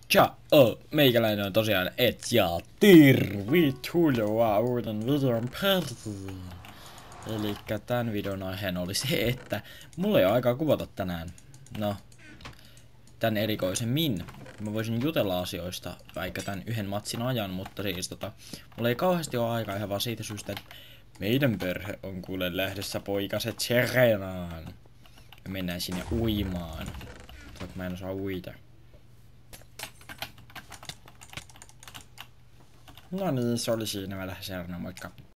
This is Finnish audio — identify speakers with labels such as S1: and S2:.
S1: Meikäläinen on tosiaan ja tervetuloa uuden videon pariin. Elikkä tän videon aiheena oli se, että mulla ei ole aikaa kuvata tänään. No, tän erikoisemmin. Mä voisin jutella asioista vaikka tän yhden matsin ajan, mutta siis mulla ei kauheasti ole aikaa ihan vaan siitä syystä, että meidän perhe on kuule lähdössä poikaset Serenaan. Ja mennään sinne uimaan. Vaikka mä en osaa uida. No niin, se oli siinä. Mä lähden seuraavana, moikka.